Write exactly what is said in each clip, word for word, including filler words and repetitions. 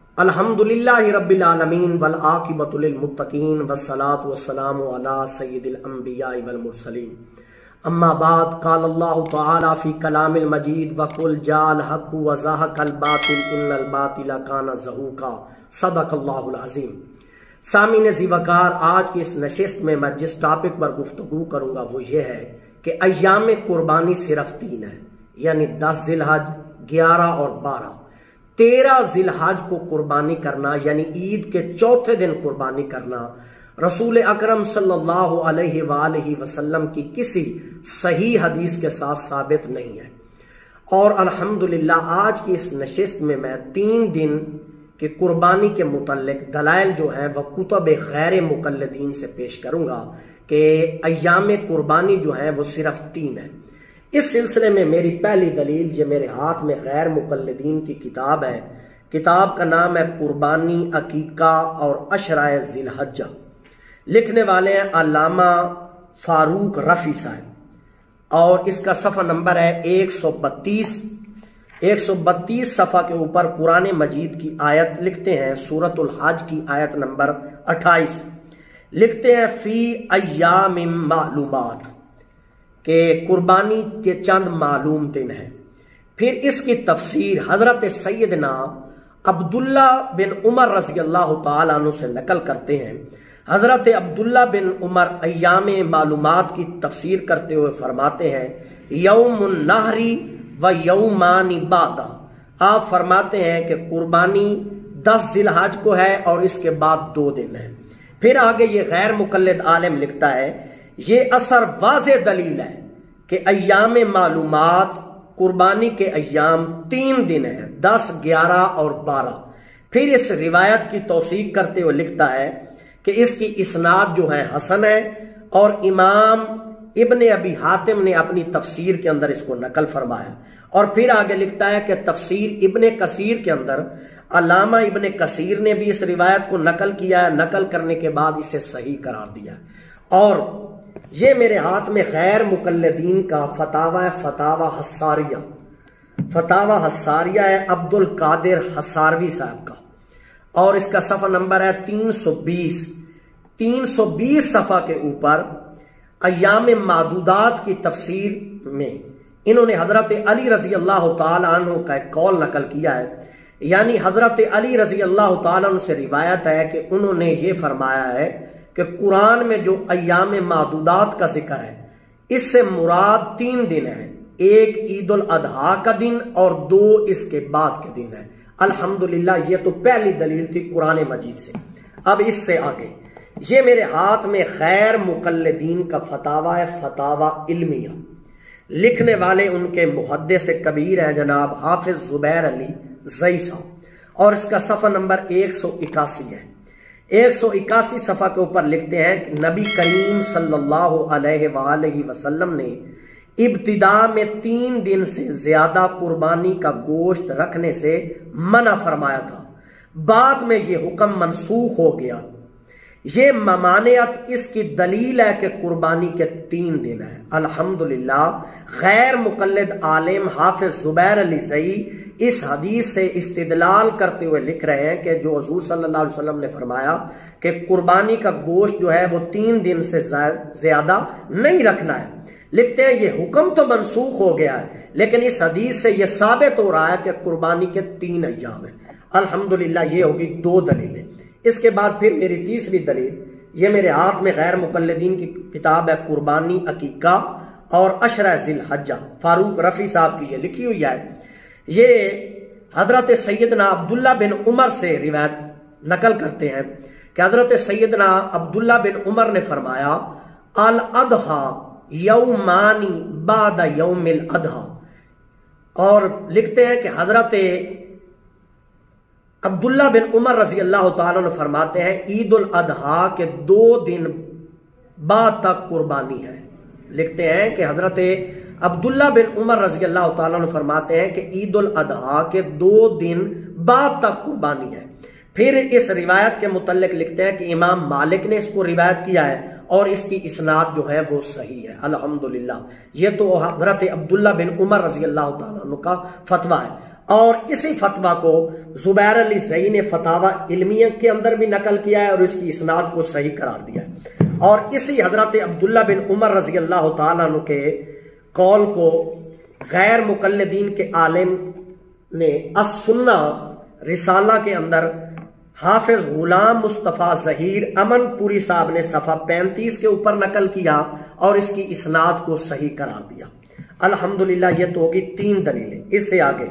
الحمدللہ رب العالمین والعاقبۃ للمتقین والصلاۃ والسلام علی سید الانبیاء والمرسلین اما بعد قال اللہ تعالی فی کلام المجید وقل جاء الحق وزهق الباطل ان الباطل کان زہوقا صدق اللہ العظیم۔ سامعین ذی وقار، آج کی اس نشست میں میں جس ٹاپک پر گفتگو کروں گا وہ یہ ہے کہ ایام قربانی صرف تین ہے، یعنی دس ذی الحج، گیارہ اور بارہ۔ تیرہ ذی الحج کو قربانی کرنا یعنی عید کے چوتھے دن قربانی کرنا رسول اکرم صلی اللہ علیہ وآلہ وسلم کی کسی صحیح حدیث کے ساتھ ثابت نہیں ہے، اور الحمدللہ آج کی اس نشست میں میں تین دن کہ قربانی کے متعلق دلائل جو ہیں وہ کتب غیر مقلدین سے پیش کروں گا کہ ایام قربانی جو ہیں وہ صرف تین ہیں۔ اس سلسلے میں میری پہلی دلیل یہ میرے ہاتھ میں غیر مقلدین کی کتاب ہے۔ کتاب کا نام ہے قربانی، عقیقہ اور عشرۂ ذی الحجہ۔ لکھنے والے ہیں علامہ فاروق رفیع صاحب، اور اس کا صفحہ نمبر ہے ایک سو بتیس۔ ایک سو بتیس صفحہ کے اوپر قرآن مجید کی آیت لکھتے ہیں، سورۃ الحج کی آیت نمبر اٹھائیس، لکھتے ہیں فی ایام معلومات، کہ قربانی کے چند معلوم دن ہیں۔ پھر اس کی تفسیر حضرت سیدنا عبداللہ بن عمر رضی اللہ تعالیٰ عنہ سے نقل کرتے ہیں۔ حضرت عبداللہ بن عمر ایام معلومات کی تفسیر کرتے ہوئے فرماتے ہیں یوم النحری و یومان بعدہ۔ آپ فرماتے ہیں کہ قربانی دس ذی الحج کو ہے اور اس کے بعد دو دن ہے۔ پھر آگے یہ غیر مقلد عالم لکھتا ہے یہ اثر واضح دلیل ہے کہ ایام معلومات قربانی کے ایام تین دن ہیں، دس، گیارہ اور بارہ۔ پھر اس روایت کی توثیق کرتے ہوئے لکھتا ہے کہ اس کی اسناد جو ہے حسن ہے، اور امام ابن ابی حاتم نے اپنی تفسیر کے اندر اس کو نقل فرمایا۔ اور پھر آگے لکھتا ہے کہ تفسیر ابن کثیر کے اندر علامہ ابن کثیر نے بھی اس روایت کو نقل کیا ہے، نقل کرنے کے بعد اسے صحیح قرار دیا۔ اور یہ میرے ہاتھ میں غیر مقلدین کا فتاوی فتاوی حساریہ فتاوی حساریہ ہے عبد القادر حساروی صاحب کا، اور اس کا صفحہ نمبر ہے تین سو بیس۔ تین سو بیس صفحہ کے اوپر ایام معدودات کی تفسیر میں انہوں نے حضرت علی رضی اللہ تعالیٰ عنہ کا ایک قول نقل کیا ہے، یعنی حضرت علی رضی اللہ تعالیٰ عنہ سے روایت ہے کہ انہوں نے یہ فرمایا ہے کہ قرآن میں جو ایام معدودات کا ذکر ہے اس سے مراد تین دن ہیں، ایک عید الاضحیٰ کا دن اور دو اس کے بعد کے دن ہیں۔ الحمدللہ یہ تو پہلی دلیل تھی قرآن مجید سے۔ اب اس سے آگے یہ میرے ہاتھ میں غیر مقلدین کا فتاوی ہے، فتاوی علمیہ۔ لکھنے والے ان کے محدث کبیر ہیں جناب حافظ زبیر علی زئی صاحب، اور اس کا صفحہ نمبر ایک سو اکاسی ہے۔ ایک سو اکاسی صفحہ کے اوپر لکھتے ہیں کہ نبی کریم صلی اللہ علیہ وآلہ وسلم نے ابتدا میں تین دن سے زیادہ قربانی کا گوشت رکھنے سے منع فرمایا تھا، بعد میں یہ حکم منسوخ ہو گیا۔ یہ ممانعت اس کی دلیل ہے کہ قربانی کے تین دن ہیں۔ الحمدللہ غیر مقلد عالم حافظ زبیر علی زئی اس حدیث سے استدلال کرتے ہوئے لکھ رہے ہیں کہ جو حضور صلی اللہ علیہ وسلم نے فرمایا کہ قربانی کا گوشت جو ہے وہ تین دن سے زیادہ نہیں رکھنا ہے، لکھتے ہیں یہ حکم تو منسوخ ہو گیا ہے، لیکن اس حدیث سے یہ ثابت ہو رہا ہے کہ قربانی کے تین ایام ہیں۔ الحمدللہ یہ ہوگی دو دلیلیں۔ اس کے بعد پھر میری تیسری دلیل، یہ میرے ہاتھ میں غیر مقلدین کی کتاب ہے قربانی، عقیقہ اور عشرۂ ذی الحجہ، فاروق رفیع صاحب کی یہ لکھی ہوئی ہے۔ یہ حضرت سیدنا عبداللہ بن عمر سے روایت نقل کرتے ہیں کہ حضرت سیدنا عبداللہ بن عمر نے فرمایا الاضحیٰ یومانی بعد یوم الاضحیٰ، اور لکھتے ہیں کہ حضرت عبداللہ بن عمر رضی اللہ تعالیٰ نے فرماتے ہیں عید الاضحیٰ کے دو دن بعد تک قربانی ہے۔ لکھتے ہیں کہ حضرت عبداللہ بن عمر رضی اللہ تعالیٰ نے فرماتے ہیں کہ عید الاضحیٰ کے دو دن بعد تک قربانی ہے۔ پھر اس روایت کے متعلق لکھتے ہیں کہ امام مالک نے اس کو روایت کیا ہے اور اس کی اسناد جو ہے وہ صحیح ہے۔ الحمدللہ یہ تو حضرت عبداللہ بن عمر رضی اللہ تعالیٰ عنہ کا فتویٰ ہے۔ اور اسی فتویٰ کو زبیر علی زئی نے فتاوی علمیہ کے اندر بھی نقل کیا ہے اور اس کی اسناد کو صحیح قرار دیا ہے۔ اور اسی حضرت عبداللہ بن عمر رضی اللہ تعالیٰ عنہ کے قول کو غیر مقلدین کے عالم نے السنہ رسالہ کے اندر حافظ غلام مصطفیٰ ظہیر امن پوری صاحب نے صفحہ پینتیس کے اوپر نقل کیا اور اس کی اسناد کو صحیح قرار دیا۔ الحمدللہ یہ تو ہوگی تین دلیلیں۔ اس سے آگے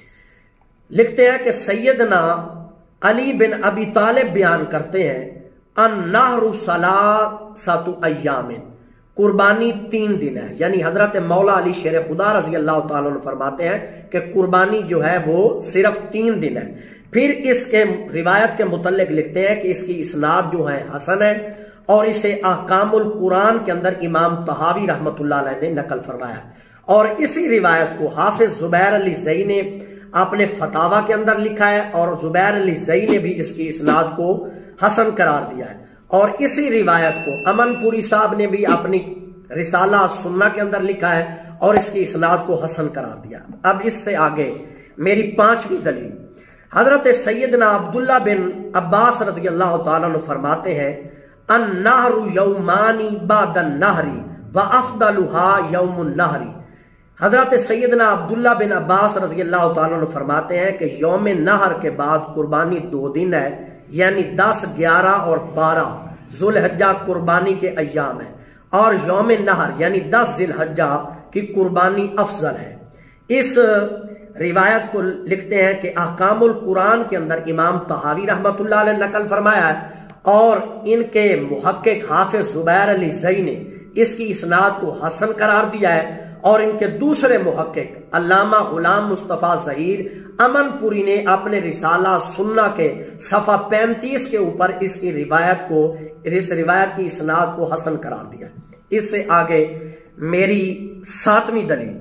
لکھتے ہیں کہ سیدنا علی بن ابی طالب بیان کرتے ہیں النہر ثلاثۃ ایام، قربانی تین دن ہے، یعنی حضرت مولا علی شیر خدا رضی اللہ تعالیٰ عنہ فرماتے ہیں کہ قربانی جو ہے وہ صرف تین دن ہے۔ پھر اس کے روایت کے متعلق لکھتے ہیں کہ اس کی اسناد جو ہے حسن ہے اور اسے احکام القرآن کے اندر امام طحاوی رحمۃ اللہ علیہ نے نقل فرمایا، اور اسی روایت کو حافظ زبیر علی زئی نے اپنے فتاوی کے اندر لکھا ہے اور زبیر علی زئی نے بھی اس کی اسناد کو حسن قرار دیا ہے، اور اسی روایت کو امن پوری صاحب نے بھی اپنی رسالہ سنہ کے اندر لکھا ہے اور اس کی اسناد کو حسن قرار دیا۔ اب اس سے آگے میری پانچویں دلیل، حضرت سیدنا عبداللہ بن عباس رضی اللہ تعالیٰ عنہ فرماتے ہیں النہر یومانی بعد النہر وافضلها یوم النہر۔ حضرت سیدنا عبداللہ بن عباس رضی اللہ تعالیٰ عنہ فرماتے ہیں کہ یوم نہر کے بعد قربانی دو دن ہے، یعنی دس گیارہ اور بارہ ذو الحجہ قربانی کے ایام ہے، اور یوم نہر یعنی دس ذی الحجہ کی قربانی افضل ہے۔ اس روایت کو لکھتے ہیں کہ احکام القرآن کے اندر امام طحاوی رحمۃ اللہ علیہ نقل فرمایا ہے، اور ان کے محقق حافظ زبیر علی زئی نے اس کی اسناد کو حسن قرار دیا ہے، اور ان کے دوسرے محقق علامہ غلام مصطفیٰ ظہیر امن پوری نے اپنے رسالہ سنہ کے صفحہ پینتیس کے اوپر اس کی روایت کو اس روایت کی اسناد کو حسن قرار دیا۔ اس سے آگے میری ساتویں دلیل،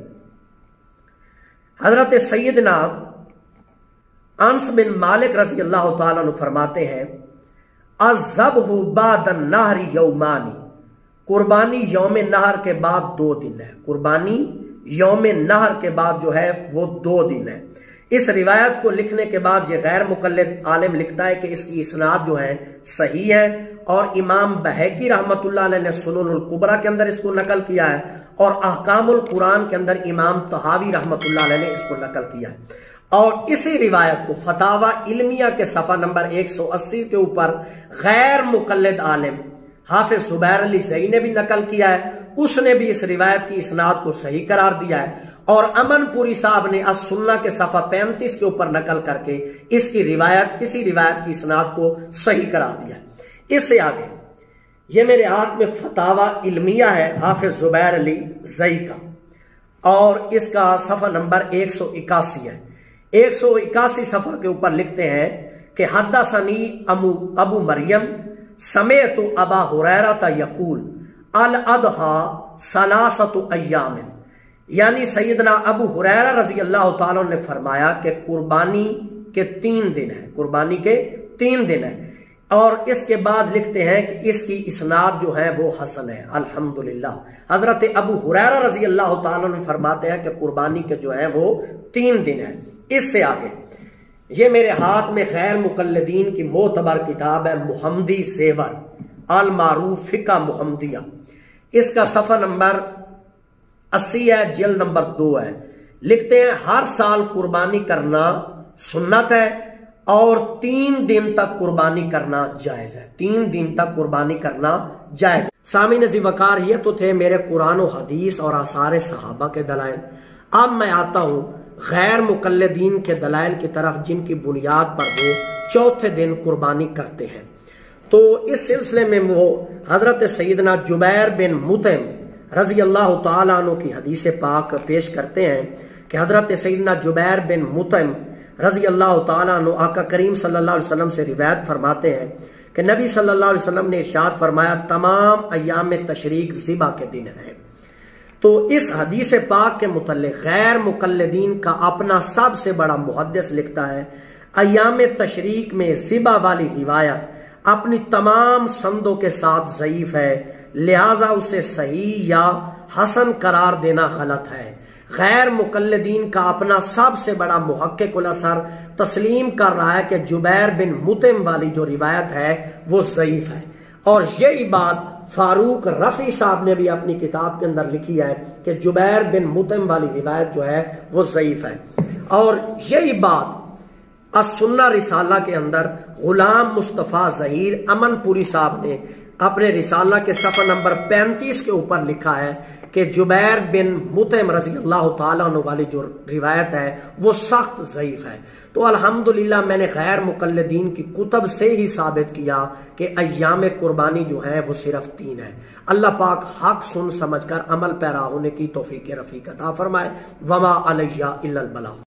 حضرت سیدنا انس بن مالک رضی اللہ تعالیٰ عنہ فرماتے ہیں الذبح بعد النہر یومانی، قربانی یوم نہر کے بعد دو دن ہے، قربانی یوم نہر کے بعد جو ہے وہ دو دن ہے۔ اس روایت کو لکھنے کے بعد یہ غیر مقلد عالم لکھتا ہے کہ اس کی اسناد جو ہے صحیح ہے، اور امام بہقی رحمۃ اللہ علیہ نے سنن الکبریٰ کے اندر اس کو نقل کیا ہے، اور احکام القرآن کے اندر امام طحاوی رحمۃ اللہ علیہ نے اس کو نقل کیا ہے، اور اسی روایت کو فتاوی علمیہ کے صفحہ نمبر ایک سو اسی کے اوپر غیر مقلد عالم حافظ زبیر علی زئی نے بھی نقل کیا ہے، اس نے بھی اس روایت کی اسناد کو صحیح قرار دیا ہے، اور امن پوری صاحب نے السنہ کے صفحہ پینتیس کے اوپر نقل کر کے اس کی روایت اسی روایت کی اسناد کو صحیح قرار دیا ہے۔ اس سے آگے یہ میرے ہاتھ میں فتاوی علمیہ ہے حافظ زبیر علی زئی کا، اور اس کا صفحہ نمبر ایک سو اکاسی ہے۔ ایک سو اکاسی صفحہ کے اوپر لکھتے ہیں کہ حدثنی ابو مریم سمعت ابا ہریرہ یقول الاضحیٰ ثلاثۃ ایام، یعنی سیدنا ابو ہریرہ رضی اللہ تعالیٰ نے فرمایا کہ قربانی کے تین دن ہے، قربانی کے تین دن ہے، اور اس کے بعد لکھتے ہیں کہ اس کی اسناد جو ہے وہ حسن ہے۔ الحمدللہ حضرت ابو ہریرہ رضی اللہ تعالیٰ نے فرماتے ہیں کہ قربانی کے جو ہے وہ تین دن ہے۔ اس سے آگے یہ میرے ہاتھ میں غیر مقلدین کی معتبر کتاب ہے محمدی زیور المعروف فقہ محمدیہ، اس کا صفحہ نمبر اسی ہے، جلد نمبر دو ہے۔ لکھتے ہیں ہر سال قربانی کرنا سنت ہے اور تین دن تک قربانی کرنا جائز ہے، تین دن تک قربانی کرنا جائز ہے۔ سامعین ذی وقار یہ تو تھے میرے قرآن و حدیث اور آثار صحابہ کے دلائل۔ اب میں آتا ہوں غیر مقلدین کے دلائل کی طرف، جن کی بنیاد پر وہ چوتھے دن قربانی کرتے ہیں۔ تو اس سلسلے میں وہ حضرت سیدنا جبیر بن مطعم رضی اللہ تعالیٰ عنہ کی حدیث پاک پیش کرتے ہیں کہ حضرت سیدنا جبیر بن مطعم رضی اللہ تعالیٰ عنہ آقا کریم صلی اللہ علیہ وسلم سے روایت فرماتے ہیں کہ نبی صلی اللہ علیہ وسلم نے ارشاد فرمایا تمام ایام تشریق ذبح کے دن ہیں۔ تو اس حدیث پاک کے متعلق غیر مقلدین کا اپنا سب سے بڑا محدث لکھتا ہے ایام تشریق میں ذبح والی روایت اپنی تمام سندوں کے ساتھ ضعیف ہے، لہذا اسے صحیح یا حسن قرار دینا غلط ہے۔ غیر مقلدین کا اپنا سب سے بڑا محقق الاثر تسلیم کر رہا ہے کہ جبیر بن مطعم والی جو روایت ہے وہ ضعیف ہے، اور یہی بات فاروق رفیع صاحب نے بھی اپنی کتاب کے اندر لکھی ہے کہ جبیر بن مطعم والی روایت جو ہے وہ ضعیف ہے۔ اور یہی بات السنہ رسالہ کے اندر غلام مصطفیٰ ظہیر امن پوری صاحب نے اپنے رسالہ کے صفحہ نمبر پینتیس کے اوپر لکھا ہے کہ جبیر بن مطعم رضی اللہ تعالیٰ عنہ والی جو روایت ہے وہ سخت ضعیف ہے۔ تو الحمدللہ میں نے غیر مقلدین کی کتب سے ہی ثابت کیا کہ ایام قربانی جو ہیں وہ صرف تین ہیں۔ اللہ پاک حق سن سمجھ کر عمل پیرا ہونے کی توفیق رفیق عطا فرمائے۔ وما علیہ الا البلاغ۔